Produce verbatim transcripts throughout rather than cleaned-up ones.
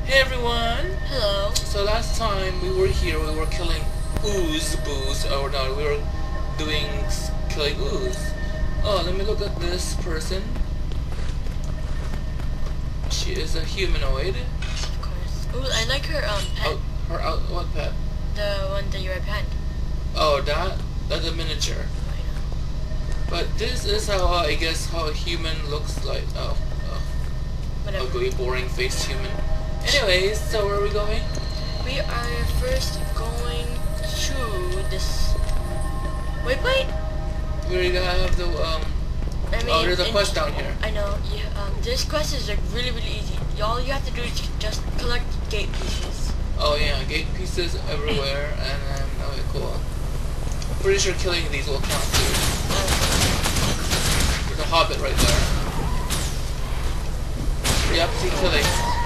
Hey everyone! Hello. So last time we were here, we were killing ooze boos, or no, we were doing s- killing ooze. Oh, let me look at this person. She is a humanoid. Of course. Ooh, I like her um pet. Oh, her out, what pet? The one that you're right behind. Oh, that? That's a miniature. I know. But this is how, uh, I guess, how a human looks like. Oh, oh. Whatever. Ugly, boring-faced human. Anyways, so where are we going? We are first going to this waypoint. We have the, um... I mean, oh, there's a in- quest down here. I know. Yeah. Um, this quest is like really, really easy. All you have to do is just collect gate pieces. Oh yeah, gate pieces everywhere, and then, okay, cool. Pretty sure killing these will count too. There's a hobbit right there. Yep, see killing.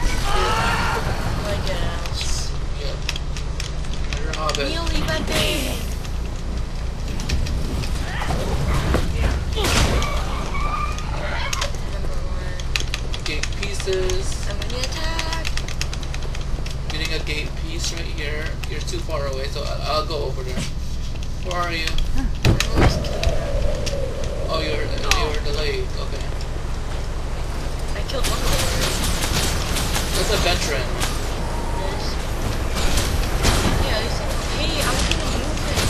My gosh. Yep. There's a hobbit. Nearly baby. Number one. Gate pieces. I'm gonna attack. Getting a gate piece right here. You're too far away, so I- I'll go over there. Where are you? Oh, you're you're delayed. Okay. I killed one of them. That's a veteran. This. Yeah, this. Hey, I'm gonna move it.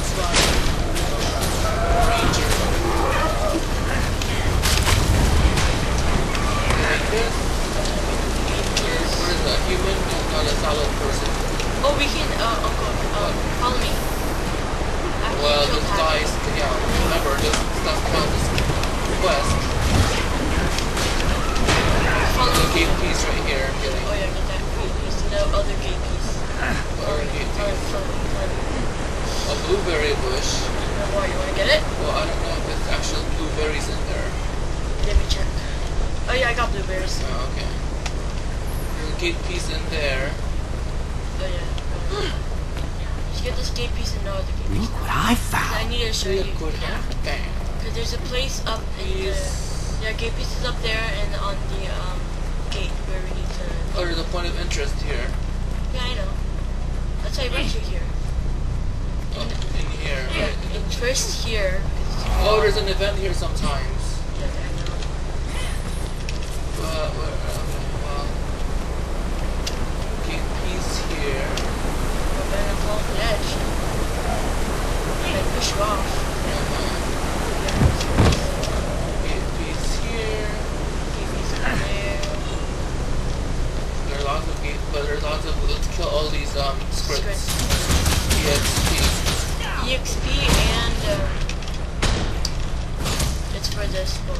Ranger. You like this? Where, where is a human and not a solid person? Oh, we can. Uh, Uncle. Um, follow me. After Well, you kill this Pat. dice, yeah, remember, this stuff counts as quest. Follow There's a me. gate piece right here, I'm getting. Oh yeah, get that gate piece. No other gate piece. Or a gate Oh, piece. follow me, follow me. A blueberry bush. No more. You wanna get it? Well, I don't know if there's actual blueberries in there. Let me check. Oh yeah, I got blueberries. Oh, okay. There's a gate piece in there. Oh yeah. Just get this gate piece and no other gate piece. Look what I I found. need to show you. Look what happened. Cause there's a place up in the. Yes. Yeah, gate pieces up there and on the um gate where we need to. Oh, there's a point of interest here. Yeah, I know. That's why I brought you here. Oh, in here, Yeah, right? and first here. Oh, there's an event here sometimes. Yeah, I know. But, where, okay, well. Gate piece here. We're gonna fall off the edge. I push you off. Gate piece here. Gate piece over there. There are lots of gates, but there's lots of, let's kill all these, um, scripts. E X P. E X P and um, it's for this book.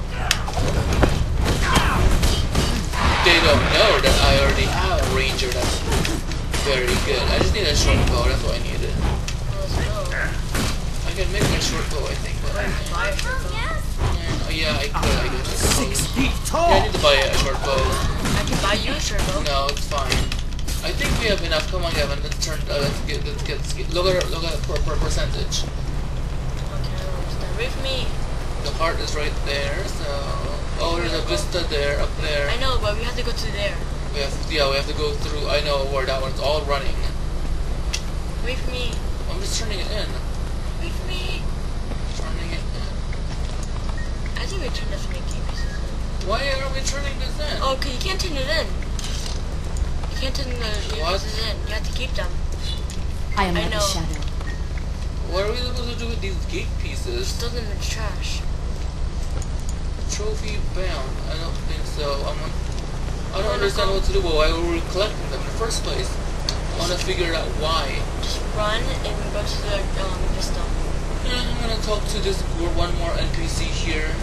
They don't know that I already have a ranger that's very good. I just need a short bow, that's what I needed. Let's go. I can make my short bow, I think, but I Let's buy a short bow. oh, yeah, I could, I guess. Six feet Yeah, I tall. need to buy a short bow. I can buy you a short bow. No, it's fine. I think we have enough. Come on, Gavin. Let's turn. Uh, let's get. Let's get. Let's get look at. Look at per, per percentage. Okay, stay with me. The heart is right there. So. Oh, there's a vista there, up there. I know, but we have to go to there. We have. Yeah, we have to go through. I know where that one's all running. Wait for me. I'm just turning it in. Wait for me. Turning it in. I think we turned this many gate pieces in. Why are we turning this in? Oh, okay, you can't turn it in. You can't turn the gate What? pieces in. You have to keep them. I am I not know. a shadow. What are we supposed to do with these gate pieces? Just throw them in the trash. Trophy bound. I don't think so. I'm. On, I don't Wanna understand go? what to do. But why were we collecting them in the first place? I want to figure out why. Just run and go to the um vista. Yeah, I'm gonna talk to this one more N P C here.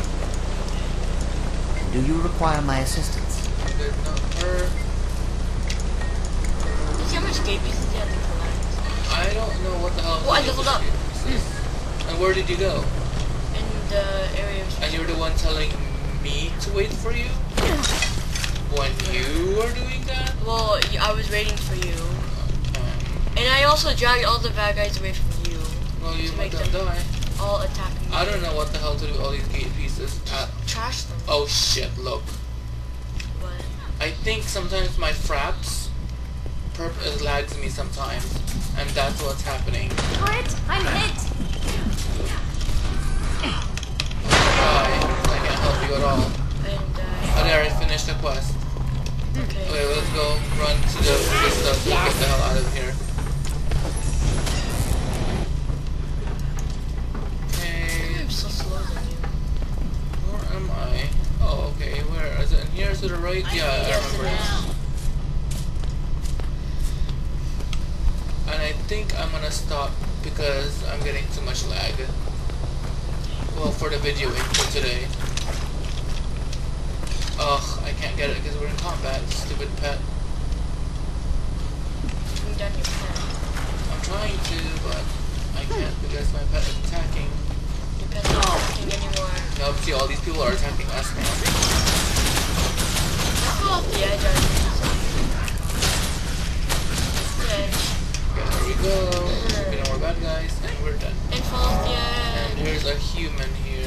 Do you require my assistance? There's not her. You see how much gate pieces you have to collect? I don't know what the hell. Oh, I leveled up. And where did you go? In the area of... And you're the one telling me to wait for you? When you were doing that? Well, y- I was waiting for you. Um, And I also dragged all the bad guys away from you. well, you To might make not them- die. All attack me. I don't know what the hell to do with all these gate pieces. Uh, Trash them. oh shit, look. But I think sometimes my fraps perp it lags me sometimes, and that's what's happening. Turret, I'm hit. Bye. I can't help you at all. And Oh, uh, there, I finished the quest. okay. Okay, let's go run to the this stuff. Get the hell out of here. Okay, I'm so slow than you. where am I? Oh, okay, where is it? In here to the right? Yeah, I Yes, remember it it. is. And I think I'm gonna stop because I'm getting too much lag. Well, for the videoing for today. Ugh, I can't get it because we're in combat, stupid pet. Bring down your pet. I'm trying to, but I can't because my pet is attacking. Your pet's not working anymore. Now, see, all these people are attacking us now. Fall off the edge, I The edge. Okay, there we go. Okay, no more bad guys, and we're done. And fall off the And edge. here's a human here.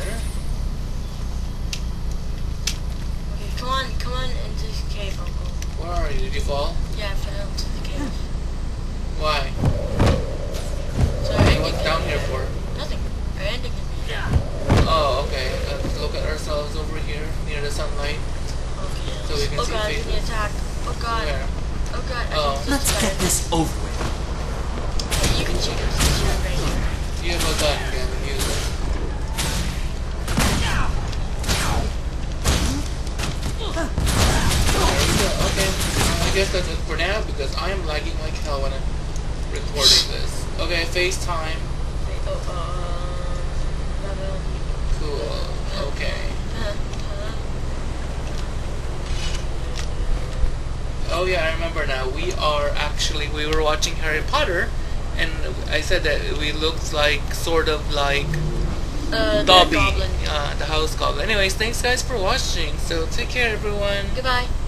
Okay, come on, come on into this cave, Uncle. Where are you? Did you fall? Yeah, I fell into the cave. Why? So Hey, I what's ended down in here there. for? Nothing. Our ending in there. Oh, okay. Let's look at ourselves over here near the sunlight. Okay. So we can oh see god, faces. the attack. Oh god. Where? Oh god. I Oh. can Let's see get this over with. Hey, you can shoot us. Shoot us right here. You have a gun, Gavin. Use it. There we go. Okay. I guess that's it for now because I am lagging like hell when I'm recording this. Okay, FaceTime. Wait, oh, um, level. Cool. Okay. Uh, uh. Oh yeah, I remember now. We are actually, we were watching Harry Potter, and I said that we looked like, sort of like Uh, the Dobby, goblin. uh, the house goblin. Anyways, thanks guys for watching. So take care, everyone. Goodbye.